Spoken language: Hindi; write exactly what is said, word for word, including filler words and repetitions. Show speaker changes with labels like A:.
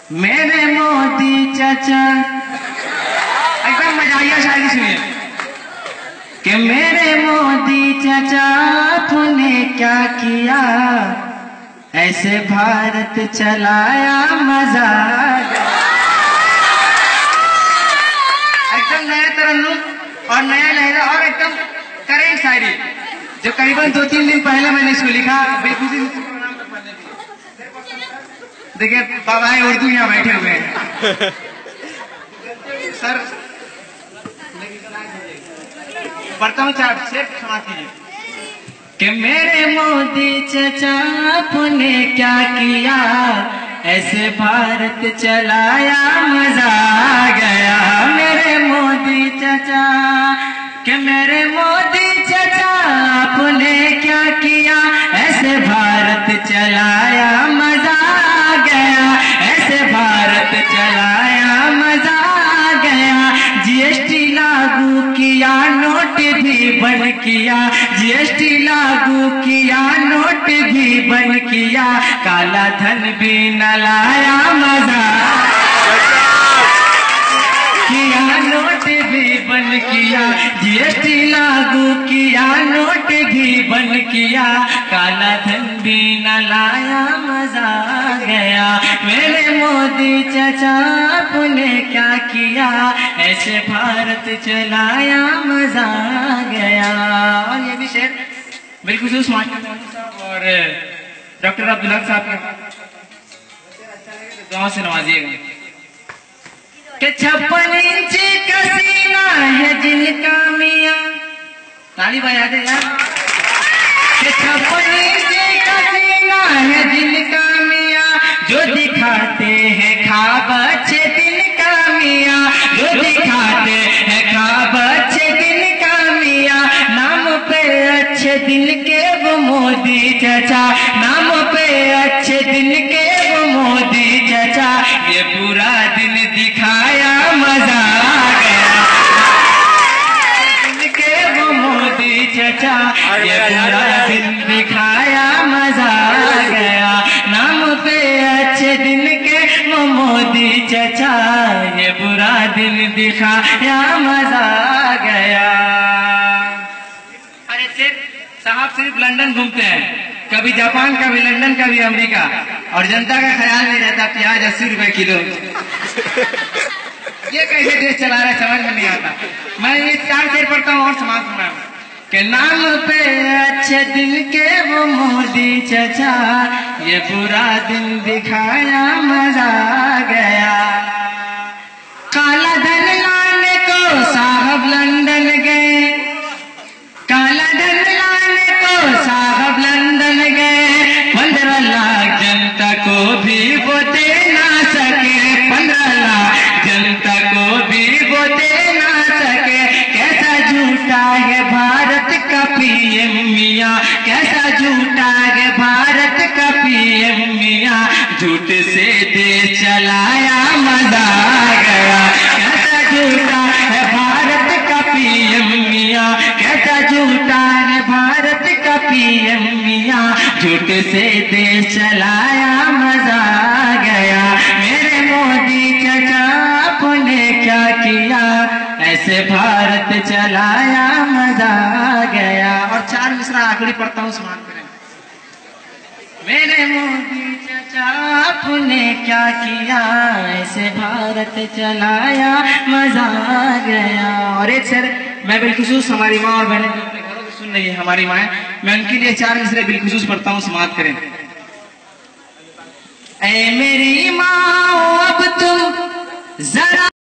A: मेरे मोदी चाचा, एकदम मजाइया शायरी सुनिए कि मेरे मोदी चाचा आपने क्या किया, ऐसे भारत चलाया मजा। एकदम नया तरन्नुम और नया लहजा और एकदम करेंट शायरी जो करीबन दो तीन दिन पहले मैंने इसको लिखा। बेखुशी देखिए बाबा उर्दू यहाँ बैठे हुए हैं सर, पढ़ता हूँ चार से क्षमा कीजिए कि मेरे मोदी चाचा आपने क्या किया, ऐसे भारत चलाया मजा आ गया। मेरे मोदी चाचा कि मेरे मोदी चाचा आपने क्या किया, ऐसे भारत चलाया मजा आ गया, ऐसे भारत चलाया मजा आ गया। जीएसटी लागू किया, नोट भी बंद किया, जीएसटी लागू किया, नोट भी बंद किया, काला धन भी न लाया मजा किया, नोट भी बंद किया, जीएसटी लागू किया, नोट भी बंद किया, काला धन भी न लाया मजा आ गया। मेरे मोदी चाचा आपने क्या किया, ऐसे भारत चलाया मजा आ गया। और ये भी शेर बिलखुसूस मास्टर साहब और डॉक्टर अब्दुल्ला साहब के दुआ से नवाजिएगा कि छप्पन इंच का सीना है जिनका मियां, ताली बजा दे यार, कि छप्पन इंच का सीना है जिनका मियां, जो दिखाते हैं ख्वाब अच्छे दिन का मियां, जो दिखाते हैं ख्वाब अच्छे दिन का मियां, नाम पे अच्छे दिन के वो मोदी चाचा, नाम पे अच्छे दिन के वो मोदी चाचा, ये पूरा दिन दिखाया मजा आ गया, दिन के वो मोदी चाचा, ये पूरा दिन दिखाया मजा आ गया, नाम पे अच्छे दिन के वो मोदी चाचा, ये पूरा दिन दिखाया मजा आ गया। अरे सिर्फ साहब सिर्फ लंदन घूमते हैं, कभी जापान, कभी लंदन, कभी अमेरिका, और जनता का ख्याल नहीं रहता प्याज अस्सी रुपए किलो। ये कैसे देश चला रहा है समझ में नहीं आता। मैं ये चार शेर पढ़ता हूँ और समाज सुना कि नाम पे अच्छे दिन के वो मोदी चाचा, ये पूरा दिन दिखाया मजा आ गया। काला धन लाने को साहब लंदन गए, काला धन लाने को साहब लंदन गए, पंद्रह लाख जनता को भी वो दे ना सके, पंद्रह लाख जनता को भी वो दे ना सके। कैसा झूठा है भारत का पीएम मियां, कैसा झूठा है भारत का पीएम मियां, झूठ से देश चलाया मजा आ गया। कैसा झूठा है भारत का पीएम मियां, कैसा झूठा है भारत का पीएम मियां, झूठ से देश चलाया मजा आ गया। मेरे मोदी चाचा आपने क्या किया, ऐसे भारत चलाया मजा आ गया। और चार मिसरा आखिरी पढ़ता हूँ, समान करें। मेरे मोदी चाचा आपने क्या किया, ऐसे भारत चलाया मजा आ गया। और एक सर मैं बिलखुसूस हमारी माँ और बहनें जो अपने घरों में सुन रही है, हमारी माँ, मैं उनके लिए चार मिसरे बिलखुसूस पढ़ता हूँ, समाप्त करें। ऐ मेरी माँ अब तुम जरा